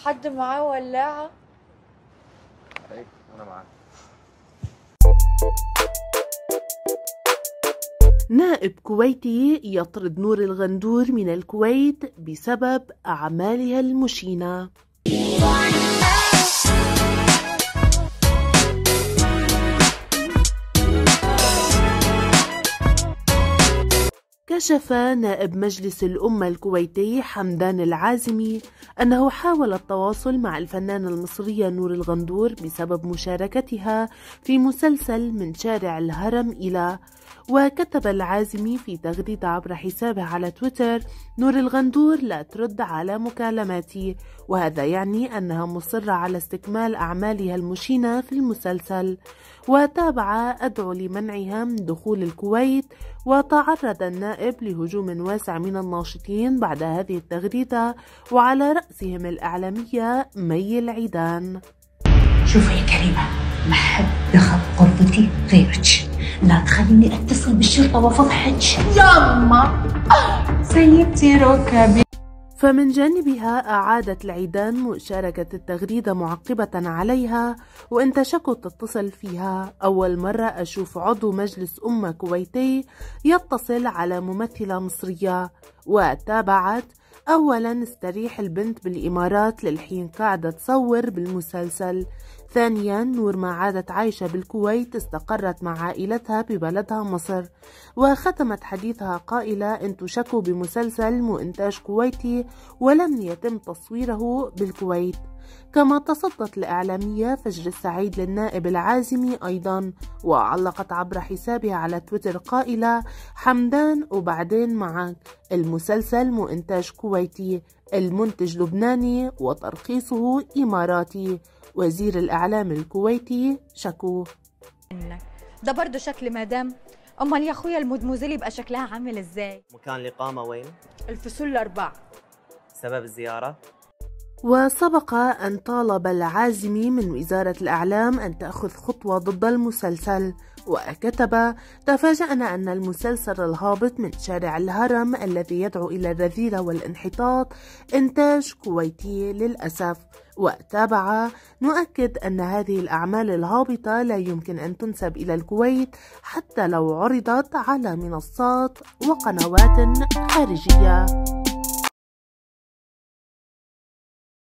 حد معاه ولاعة؟ ايه انا معاك. نائب كويتي يطرد نور الغندور من الكويت بسبب أعمالها المشينة. كشف نائب مجلس الأمة الكويتي حمدان العازمي أنه حاول التواصل مع الفنانة المصرية نور الغندور بسبب مشاركتها في مسلسل من شارع الهرم إلى. وكتب العازمي في تغريدة عبر حسابه على تويتر: نور الغندور لا ترد على مكالماتي، وهذا يعني أنها مصرة على استكمال أعمالها المشينة في المسلسل. وتابع: أدعو لمنعها من دخول الكويت. وتعرض النائب لهجوم واسع من الناشطين بعد هذه التغريدة، وعلى رأسهم الإعلامية مي العيدان. شوفي يا كريمة، ما حد دخل غرفتي غيرك، لا تخليني اتصل بالشرطة وافضحك. ياما سيبتي ركبي. فمن جانبها أعادت العيدان مشاركة التغريدة معقبة عليها: وانت شكو تتصل فيها، أول مرة أشوف عضو مجلس أمة كويتي يتصل على ممثلة مصرية. وتابعت: أولا استريح البنت بالإمارات للحين قاعدة تصور بالمسلسل. ثانيا نور ما عادت عايشة بالكويت، استقرت مع عائلتها ببلدها مصر. وختمت حديثها قائلة: انتو شكوا بمسلسل مونتاج كويتي ولم يتم تصويره بالكويت. كما تصدت الإعلامية فجر السعيد للنائب العازمي أيضا، وعلقت عبر حسابها على تويتر قائلة: حمدان وبعدين معك، المسلسل مونتاج كويتي، المنتج لبناني وترخيصه إماراتي، وزير الإعلام الكويتي شكو. ده برضه شكل مدام. امال يا اخويا المدموزيل يبقى شكلها عامل ازاي؟ مكان الإقامة وين؟ الفصول 4. سبب الزيارة؟ وسبق أن طالب العازمي من وزارة الإعلام أن تأخذ خطوة ضد المسلسل، وكتب: تفاجأنا أن المسلسل الهابط من شارع الهرم الذي يدعو إلى الرذيلة والانحطاط إنتاج كويتي للأسف. وتابع: نؤكد أن هذه الأعمال الهابطة لا يمكن أن تنسب إلى الكويت حتى لو عرضت على منصات وقنوات خارجية.